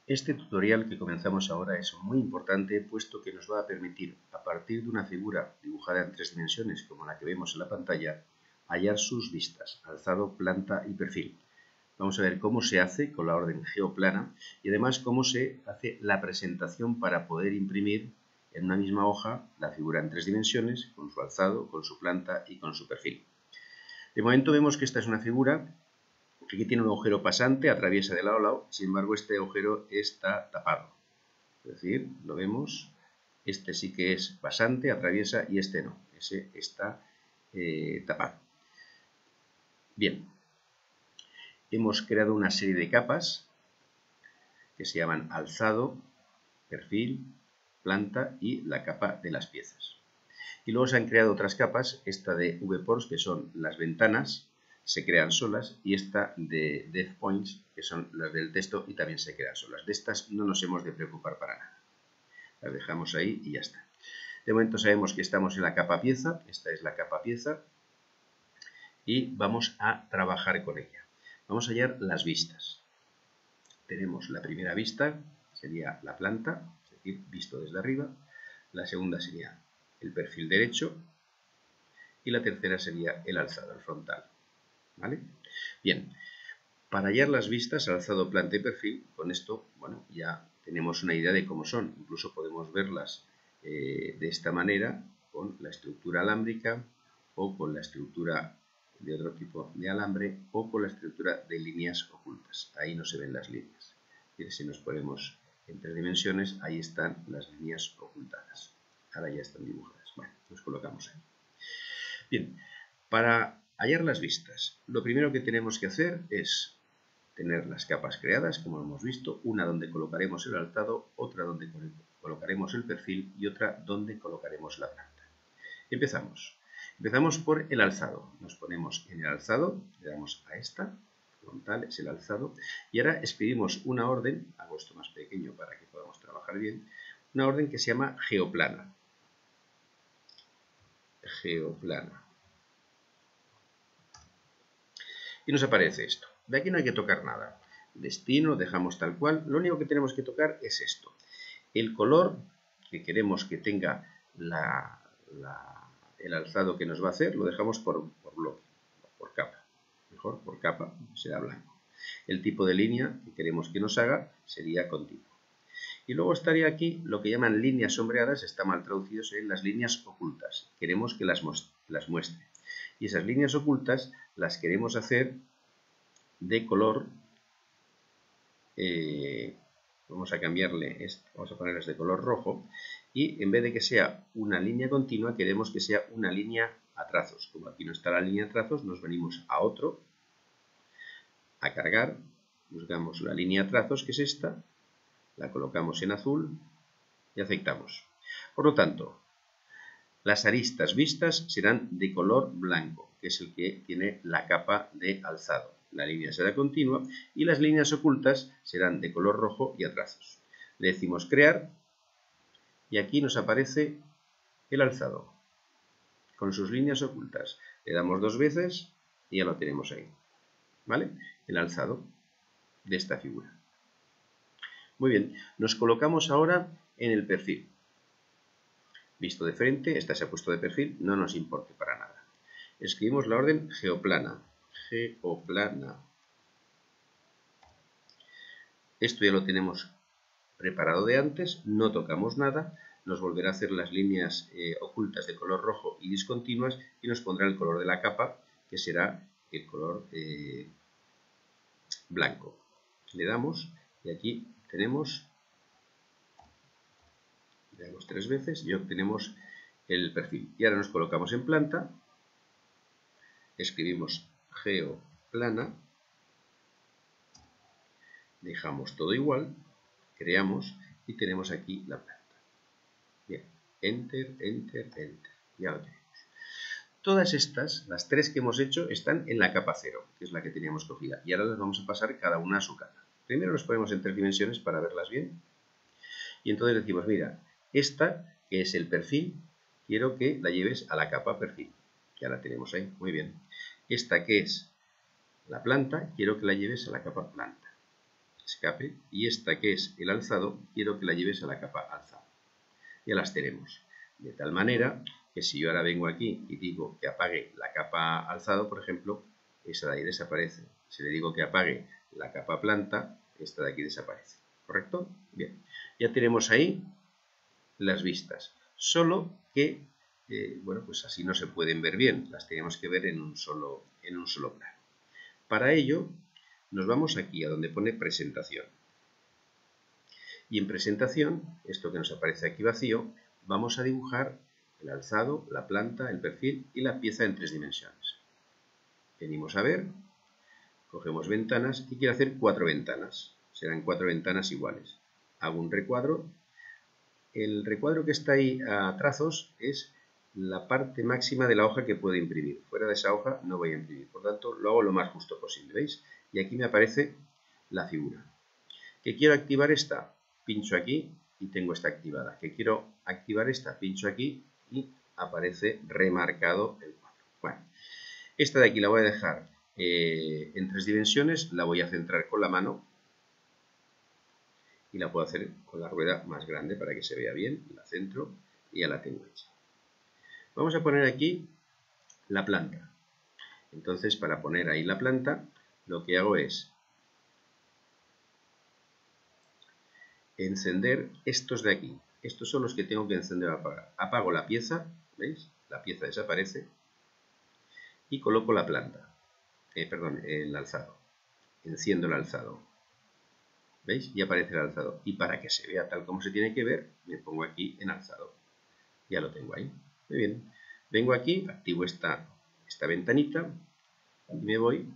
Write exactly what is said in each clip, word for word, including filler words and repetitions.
Este tutorial que comenzamos ahora es muy importante, puesto que nos va a permitir, a partir de una figura dibujada en tres dimensiones como la que vemos en la pantalla, hallar sus vistas, alzado, planta y perfil. Vamos a ver cómo se hace con la orden geoplana y además cómo se hace la presentación para poder imprimir en una misma hoja la figura en tres dimensiones, con su alzado, con su planta y con su perfil. De momento vemos que esta es una figura que aquí tiene un agujero pasante, atraviesa de lado a lado, sin embargo este agujero está tapado. Es decir, lo vemos, este sí que es pasante, atraviesa y este no, ese está eh, tapado. Bien, hemos creado una serie de capas que se llaman alzado, perfil, planta y la capa de las piezas. Y luego se han creado otras capas, esta de V-Pors, que son las ventanas, se crean solas, y esta de Depth Points, que son las del texto y también se crean solas. De estas no nos hemos de preocupar para nada. Las dejamos ahí y ya está. De momento sabemos que estamos en la capa pieza, esta es la capa pieza, y vamos a trabajar con ella. Vamos a hallar las vistas. Tenemos la primera vista, sería la planta, es decir, visto desde arriba. La segunda sería el perfil derecho y la tercera sería el alzado, el frontal. ¿Vale? Bien, para hallar las vistas, alzado, planta y perfil, con esto, bueno, ya tenemos una idea de cómo son. Incluso podemos verlas eh, de esta manera, con la estructura alámbrica o con la estructura de otro tipo de alambre o con la estructura de líneas ocultas. Ahí no se ven las líneas. Si nos ponemos en tres dimensiones, ahí están las líneas ocultadas. Ahora ya están dibujadas. Bueno, nos colocamos ahí. Bien, para hallar las vistas, lo primero que tenemos que hacer es tener las capas creadas, como hemos visto, una donde colocaremos el alzado, otra donde colocaremos el perfil y otra donde colocaremos la planta. Empezamos. Empezamos por el alzado. Nos ponemos en el alzado, le damos a esta, frontal es el alzado, y ahora escribimos una orden, hago esto más pequeño para que podamos trabajar bien, una orden que se llama geoplana. Geoplana. Y nos aparece esto. De aquí no hay que tocar nada. Destino, dejamos tal cual. Lo único que tenemos que tocar es esto. El color que queremos que tenga la, la, el alzado que nos va a hacer, lo dejamos por, por bloque, por capa. Mejor por capa, será blanco. El tipo de línea que queremos que nos haga sería continuo. Y luego estaría aquí lo que llaman líneas sombreadas, está mal traducido, en las líneas ocultas. Queremos que las, las muestre. Y esas líneas ocultas las queremos hacer de color, eh, vamos a cambiarle, esto, vamos a ponerlas de color rojo, y en vez de que sea una línea continua, queremos que sea una línea a trazos. Como aquí no está la línea a trazos, nos venimos a otro, a cargar, buscamos la línea a trazos, que es esta, la colocamos en azul y aceptamos. Por lo tanto, las aristas vistas serán de color blanco, que es el que tiene la capa de alzado. La línea será continua y las líneas ocultas serán de color rojo y a trazos. Le decimos crear y aquí nos aparece el alzado con sus líneas ocultas. Le damos dos veces y ya lo tenemos ahí. ¿Vale? El alzado de esta figura. Muy bien, nos colocamos ahora en el perfil. Visto de frente, esta se ha puesto de perfil, no nos importa para nada. Escribimos la orden geoplana. Geoplana. Esto ya lo tenemos preparado de antes, no tocamos nada, nos volverá a hacer las líneas eh, ocultas de color rojo y discontinuas y nos pondrá el color de la capa, que será el color eh, blanco. Le damos y aquí tenemos, le damos tres veces y obtenemos el perfil. Y ahora nos colocamos en planta, escribimos geoplana, dejamos todo igual, creamos y tenemos aquí la planta. Bien, enter, enter, enter. Ya lo tenemos. Todas estas, las tres que hemos hecho, están en la capa cero, que es la que teníamos cogida. Y ahora las vamos a pasar cada una a su capa. Primero las ponemos en tres dimensiones para verlas bien. Y entonces decimos, mira, esta, que es el perfil, quiero que la lleves a la capa perfil. Ya la tenemos ahí, muy bien. Esta, que es la planta, quiero que la lleves a la capa planta. escape, y esta que es el alzado, quiero que la lleves a la capa alzado. Ya las tenemos. De tal manera que si yo ahora vengo aquí y digo que apague la capa alzado, por ejemplo, esa de ahí desaparece. Si le digo que apague la capa planta, esta de aquí desaparece. ¿Correcto? Bien. Ya tenemos ahí las vistas. Solo que, eh, bueno, pues así no se pueden ver bien. Las tenemos que ver en un solo, en un solo plano. Para ello, nos vamos aquí a donde pone presentación. Y en presentación, esto que nos aparece aquí vacío, vamos a dibujar el alzado, la planta, el perfil y la pieza en tres dimensiones. Venimos a ver, cogemos ventanas y quiero hacer cuatro ventanas. Serán cuatro ventanas iguales. Hago un recuadro. El recuadro que está ahí a trazos es la parte máxima de la hoja que puedo imprimir. Fuera de esa hoja no voy a imprimir. Por tanto, lo hago lo más justo posible. ¿Veis? Y aquí me aparece la figura. ¿Que quiero activar esta? Pincho aquí y tengo esta activada. ¿Que quiero activar esta? Pincho aquí y aparece remarcado el cuadro. Bueno, esta de aquí la voy a dejar eh, en tres dimensiones. La voy a centrar con la mano. Y la puedo hacer con la rueda más grande para que se vea bien. La centro y ya la tengo hecha. Vamos a poner aquí la planta. Entonces, para poner ahí la planta, lo que hago es encender estos de aquí. Estos son los que tengo que encender o apagar. Apago la pieza, ¿veis? La pieza desaparece. Y coloco la planta. Eh, perdón, el alzado. Enciendo el alzado. ¿Veis? Y aparece el alzado. Y para que se vea tal como se tiene que ver, me pongo aquí en alzado. Ya lo tengo ahí. Muy bien. Vengo aquí, activo esta, esta ventanita y me voy.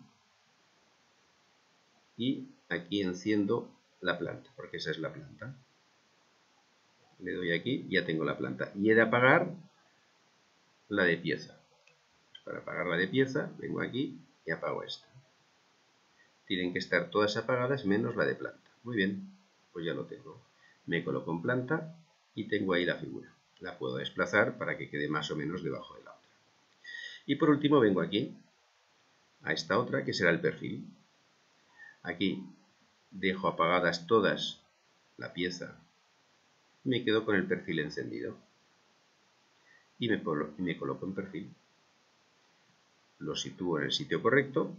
Y aquí enciendo la planta, porque esa es la planta. Le doy aquí, ya tengo la planta. Y he de apagar la de pieza. Pues para apagar la de pieza, vengo aquí y apago esta. Tienen que estar todas apagadas menos la de planta. Muy bien, pues ya lo tengo. Me coloco en planta y tengo ahí la figura. La puedo desplazar para que quede más o menos debajo de la otra. Y por último vengo aquí, a esta otra que será el perfil. Aquí dejo apagadas todas la pieza y me quedo con el perfil encendido. Y me, y me coloco en perfil. Lo sitúo en el sitio correcto.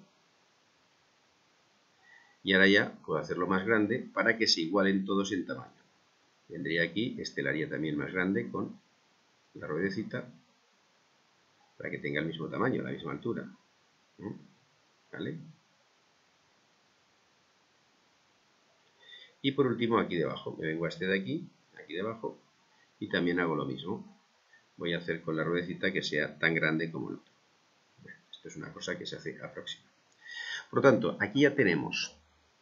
Y ahora ya puedo hacerlo más grande para que se igualen todos en tamaño. Vendría aquí, este lo haría también más grande con la ruedecita para que tenga el mismo tamaño, la misma altura. ¿Vale? Y por último aquí debajo, me vengo a este de aquí, aquí debajo, y también hago lo mismo. Voy a hacer con la ruedecita que sea tan grande como el otro. Bueno, esto es una cosa que se hace a próxima. Por lo tanto, aquí ya tenemos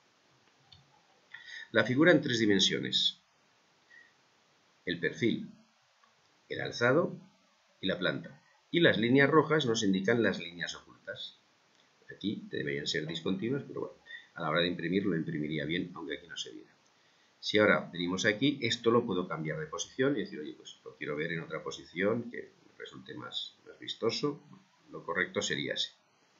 la figura en tres dimensiones. El perfil, el alzado y la planta. Y las líneas rojas nos indican las líneas ocultas. Aquí deberían ser discontinuas, pero bueno, a la hora de imprimir lo imprimiría bien, aunque aquí no se viera. Si ahora venimos aquí, esto lo puedo cambiar de posición y decir, oye, pues lo quiero ver en otra posición que resulte más, más vistoso. Lo correcto sería así.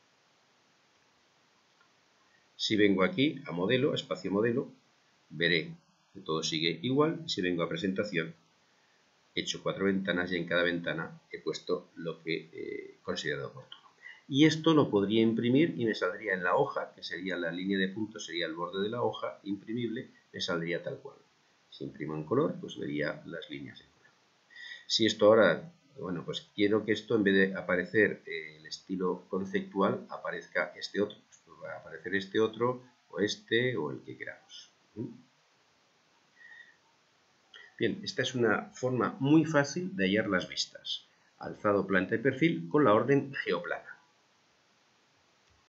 Si vengo aquí a modelo, a espacio modelo, veré que todo sigue igual. Si vengo a presentación, he hecho cuatro ventanas y en cada ventana he puesto lo que he considerado oportuno. Y esto lo podría imprimir y me saldría en la hoja, que sería la línea de puntos, sería el borde de la hoja imprimible, me saldría tal cual. Si imprimo en color, pues vería las líneas en color. Si esto ahora, bueno, pues quiero que esto en vez de aparecer eh, el estilo conceptual, aparezca este otro. Pues va a aparecer este otro, o este, o el que queramos. ¿Mm? Bien, esta es una forma muy fácil de hallar las vistas. Alzado, planta y perfil con la orden geoplana.